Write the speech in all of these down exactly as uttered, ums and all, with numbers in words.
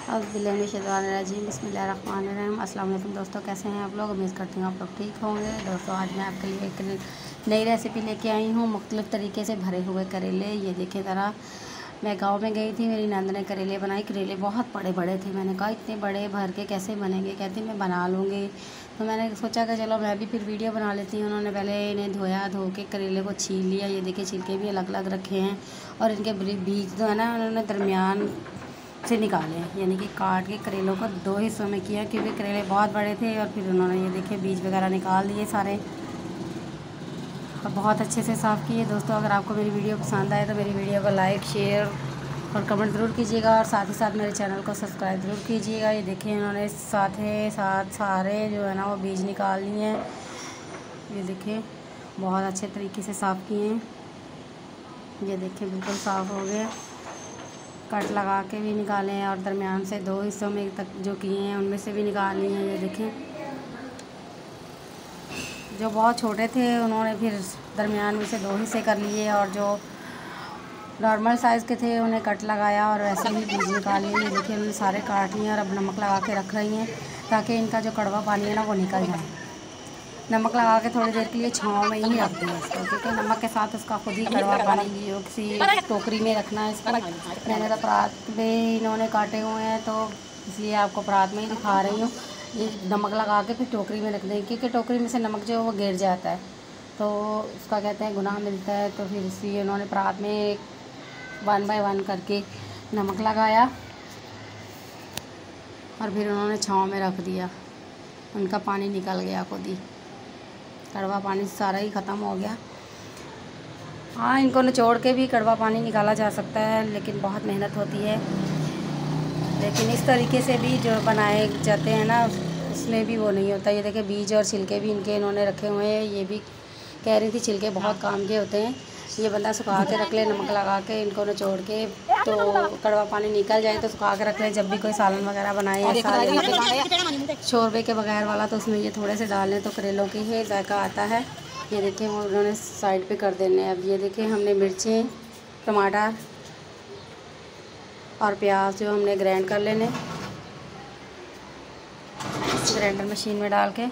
अज़बिल्लाहिमिनश्शैतानिर्रजीम बिस्मिल्लाहिर्रहमानिर्रहीम। अस्सलाम वालेकुम दोस्तों, कैसे हैं आप लोग। उम्मीद करती हूँ आप लोग ठीक होंगे। दोस्तों आज मैं आपके लिए एक नई रेसिपी लेके आई हूँ, मुख्तलिफ़ तरीके से भरे हुए करेले। ये देखिए ज़रा, मैं गांव में गई थी, मेरी नंद ने करेले बनाए। करेले बहुत बड़े बड़े थे। मैंने कहा इतने बड़े भर के कैसे बनेंगे, कहती मैं बना लूँगी। तो मैंने सोचा कि चलो मैं भी फिर वीडियो बना लेती हूँ। उन्होंने पहले इन्हें धोया, धो के करेले को छील लिया। ये देखिए छिलके भी अलग अलग रखे हैं और इनके बीज जो है ना उन्होंने दरमियान से निकाले हैं, यानी कि काट के करेलों को दो हिस्सों में किया, क्योंकि करेले बहुत बड़े थे। और फिर उन्होंने ये देखिए बीज वगैरह निकाल दिए सारे और बहुत अच्छे से साफ़ किए। दोस्तों अगर आपको मेरी वीडियो पसंद आए तो मेरी वीडियो को लाइक, शेयर और कमेंट ज़रूर कीजिएगा और साथ ही साथ मेरे चैनल को सब्सक्राइब ज़रूर कीजिएगा। ये देखिए उन्होंने साथ ही साथ सारे जो है ना वो बीज निकाल लिए हैं। ये देखिए बहुत अच्छे तरीके से साफ़ किए हैं। ये देखिए बिल्कुल साफ़ हो गए। कट लगा के भी निकाले हैं और दरमियान से दो हिस्सों में तक जो किए हैं उनमें से भी निकाल लिए हैं। ये देखें, जो बहुत छोटे थे उन्होंने फिर दरमियान में से दो हिस्से कर लिए और जो नॉर्मल साइज़ के थे उन्हें कट लगाया और वैसे ही बीज निकाल लिए। ये देखिए उन्होंने सारे काट लिए और अब नमक लगा के रख रही हैं ताकि इनका जो कड़वा पानी है ना वो निकल जाए। नमक लगा के थोड़ी देर के लिए छाँव में ही रख दिया इसको, क्योंकि नमक के साथ उसका खुद ही कड़वा पानी जो किसी टोकरी में रखना है इसको। मैंने तो परात में इन्होंने काटे हुए हैं तो इसलिए आपको परात में ही दिखा रही हूँ। ये नमक लगा के फिर टोकरी में रख दें, क्योंकि टोकरी में से नमक जो है वो गिर जाता है तो उसका कहते हैं गुनाह मिलता है। तो फिर इसलिए उन्होंने परात में वन बाय वन करके नमक लगाया और फिर उन्होंने छाँव में रख दिया। उनका पानी निकल गया खुद ही, कड़वा पानी सारा ही ख़त्म हो गया। हाँ, इनको निचोड़ के भी कड़वा पानी निकाला जा सकता है, लेकिन बहुत मेहनत होती है। लेकिन इस तरीके से भी जो बनाए जाते हैं ना उसमें भी वो नहीं होता। ये देखिए बीज और छिलके भी इनके इन्होंने रखे हुए हैं। ये भी कह रही थी छिलके बहुत काम के होते हैं। ये बंदा सुखा के रख ले, नमक लगा के इनको निचोड़ के, तो कड़वा पानी निकल जाए तो सुखा के रख ले। जब भी कोई सालन वगैरह बनाए या शोरबे के बगैर वाला तो उसमें ये थोड़े से डाल लें तो करेलों की ही जायका आता है। ये देखिए वो उन्होंने साइड पे कर देने हैं। अब ये देखिए हमने मिर्चें, टमाटर और प्याज जो हमने ग्राइंड कर लेने ग्राइंडर मशीन में डाल के।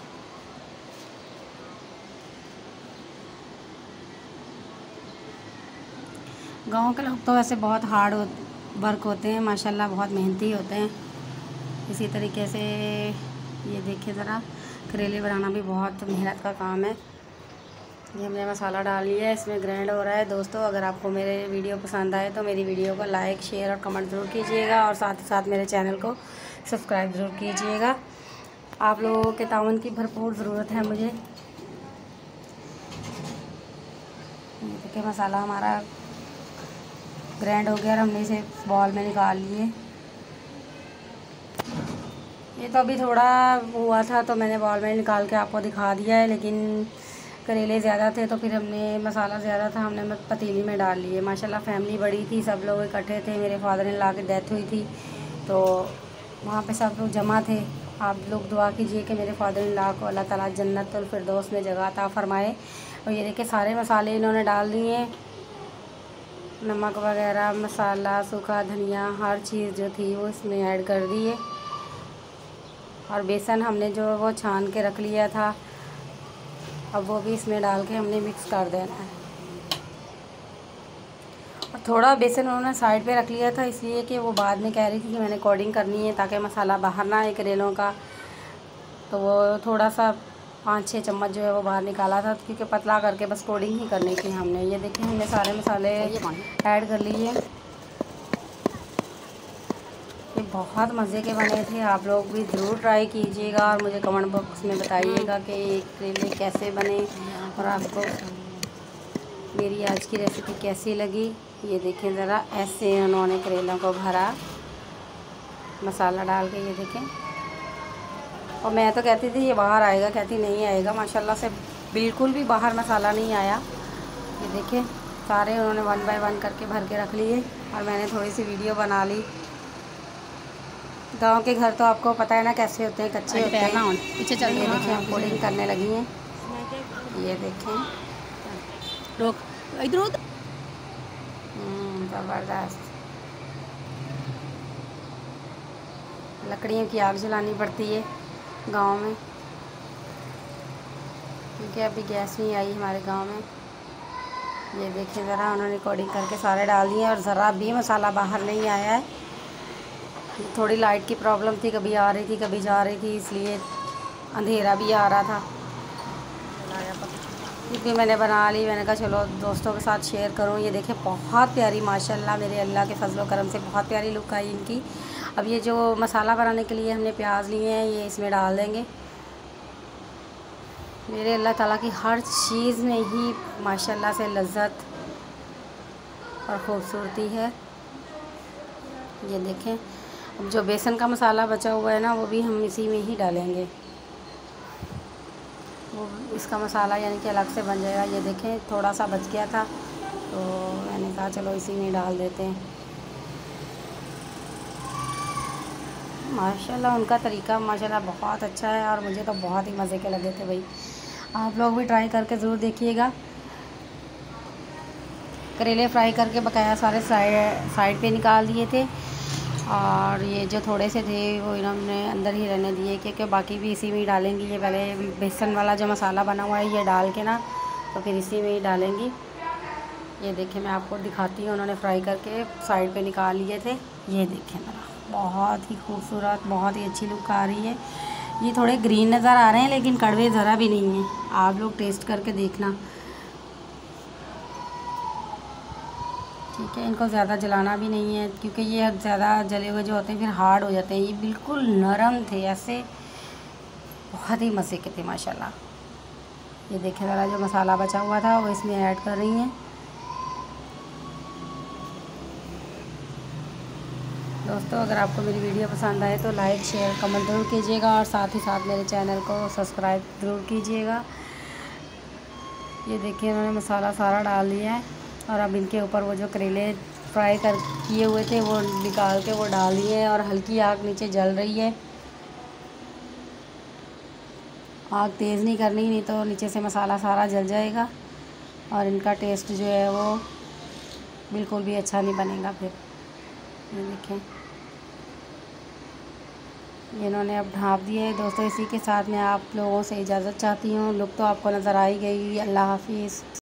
गांव के लोग तो वैसे बहुत हार्ड वर्क होते हैं माशाल्लाह, बहुत मेहनती होते हैं। इसी तरीके से ये देखिए ज़रा, करेले बनाना भी बहुत मेहनत का काम है। ये हमने मसाला डाल लिया है, इसमें ग्राइंड हो रहा है। दोस्तों अगर आपको मेरे वीडियो पसंद आए तो मेरी वीडियो को लाइक, शेयर और कमेंट ज़रूर कीजिएगा और साथ ही साथ मेरे चैनल को सब्सक्राइब ज़रूर कीजिएगा। आप लोगों के ताउन की भरपूर ज़रूरत है मुझे। देखिए मसाला हमारा ग्राइंड हो गया और हमने इसे बॉल में निकाल लिए। ये तो अभी थोड़ा हुआ था तो मैंने बॉल में निकाल के आपको दिखा दिया है, लेकिन करेले ज़्यादा थे तो फिर हमने मसाला ज़्यादा था, हमने पतीली में डाल लिए। माशाल्लाह फैमिली बड़ी थी, सब लोग इकट्ठे थे। मेरे फादर इन लॉ की डेथ हुई थी तो वहाँ पे सब लोग जमा थे। आप लोग दुआ कीजिए कि मेरे फादर इन लॉ को अल्लाह ताला जन्नतुल फिरदौस में जगह अता फरमाए। और ये देखिए सारे मसाले इन्होंने डाल दिए, नमक वगैरह, मसाला, सूखा धनिया, हर चीज़ जो थी वो इसमें ऐड कर दी है। और बेसन हमने जो वो छान के रख लिया था, अब वो भी इसमें डाल के हमने मिक्स कर देना है। और थोड़ा बेसन उन्होंने साइड पे रख लिया था इसलिए कि वो बाद में कह रही थी कि मैंने कोडिंग करनी है ताकि मसाला बाहर ना आए करेलों का, तो वो थोड़ा सा पाँच छः चम्मच जो है वो बाहर निकाला था, क्योंकि पतला करके बस कोडिंग ही करनी थी हमने। ये देखिए हमने सारे मसाले ऐड कर लिए। ये बहुत मज़े के बने थे, आप लोग भी ज़रूर ट्राई कीजिएगा और मुझे कमेंट बॉक्स में बताइएगा कि करेले कैसे बने और आपको मेरी आज की रेसिपी कैसी लगी। ये देखें ज़रा, ऐसे उन्होंने करेलों को भरा मसाला डाल के। ये देखें, और मैं तो कहती थी ये बाहर आएगा, कहती नहीं आएगा। माशाल्लाह से बिल्कुल भी बाहर मसाला नहीं आया। ये देखें सारे उन्होंने वन बाय वन करके भर के रख लिए और मैंने थोड़ी सी वीडियो बना ली। गांव के घर तो आपको पता है ना कैसे होते हैं, कच्चे होते हैं। पीछे चल, ये देखें हम कोडिंग करने लगी हैं। ये देखें रोक इधर ज़बरदस्त। लकड़ियों की आग जलानी पड़ती है गांव में, क्योंकि अभी गैस नहीं आई हमारे गांव में। ये देखिए ज़रा, उन्होंने रिकॉर्डिंग करके सारे डाल दिए और ज़रा भी मसाला बाहर नहीं आया है। थोड़ी लाइट की प्रॉब्लम थी, कभी आ रही थी कभी जा रही थी, इसलिए अंधेरा भी आ रहा था। क्योंकि मैंने बना ली, मैंने कहा चलो दोस्तों के साथ शेयर करूं। ये देखिए बहुत प्यारी, माशाल्लाह मेरे अल्लाह के फजल करम से बहुत प्यारी लुक आई इनकी। अब ये जो मसाला बनाने के लिए हमने प्याज लिए हैं, ये इसमें डाल देंगे। मेरे अल्लाह ताला की हर चीज़ में ही माशाल्लाह से लज्जत और ख़ूबसूरती है। ये देखें, अब जो बेसन का मसाला बचा हुआ है ना, वो भी हम इसी में ही डालेंगे। वो इसका मसाला यानी कि अलग से बन जाएगा। ये देखें थोड़ा सा बच गया था, तो मैंने कहा चलो इसी में डाल देते हैं। माशाल्लाह उनका तरीका माशाल्लाह बहुत अच्छा है और मुझे तो बहुत ही मज़े के लगे थे भाई। आप लोग भी ट्राई करके ज़रूर देखिएगा। करेले फ्राई करके बकाया सारे साइड साइड पे निकाल दिए थे, और ये जो थोड़े से थे वो इन्होंने अंदर ही रहने दिए, क्योंकि बाकी भी इसी में ही डालेंगी। ये पहले बेसन वाला जो मसाला बना हुआ है ये डाल के ना, तो फिर इसी में ही डालेंगी। ये देखिए मैं आपको दिखाती हूँ, उन्होंने फ्राई करके साइड पे निकाल लिए थे। ये देखें मेरा, बहुत ही खूबसूरत, बहुत ही अच्छी लुक आ रही है। ये थोड़े ग्रीन नज़र आ रहे हैं लेकिन कड़वे ज़रा भी नहीं हैं, आप लोग टेस्ट करके देखना, ठीक है। इनको ज़्यादा जलाना भी नहीं है, क्योंकि ये ज़्यादा जले हुए जो होते हैं फिर हार्ड हो जाते हैं। ये बिल्कुल नरम थे, ऐसे बहुत ही मज़े के थे माशाल्लाह। ये देखें ज़रा, जो मसाला बचा हुआ था वो इसमें ऐड कर रही हैं। दोस्तों अगर आपको मेरी वीडियो पसंद आए तो लाइक शेयर कमेंट ज़रूर कीजिएगा, और साथ ही साथ मेरे चैनल को सब्सक्राइब ज़रूर कीजिएगा। ये देखिए उन्होंने मसाला सारा डाल दिया है, और अब इनके ऊपर वो जो करेले फ्राई कर किए हुए थे वो निकाल के वो डाल दिए हैं, और हल्की आग नीचे जल रही है। आग तेज़ नहीं करनी, नहीं तो नीचे से मसाला सारा जल जाएगा और इनका टेस्ट जो है वो बिल्कुल भी अच्छा नहीं बनेगा फिर। ये देखें, इन्होंने अब ढाँप दिए। दोस्तों इसी के साथ मैं आप लोगों से इजाज़त चाहती हूँ। लुक तो आपको नज़र आ ही गई। अल्लाह हाफिज़।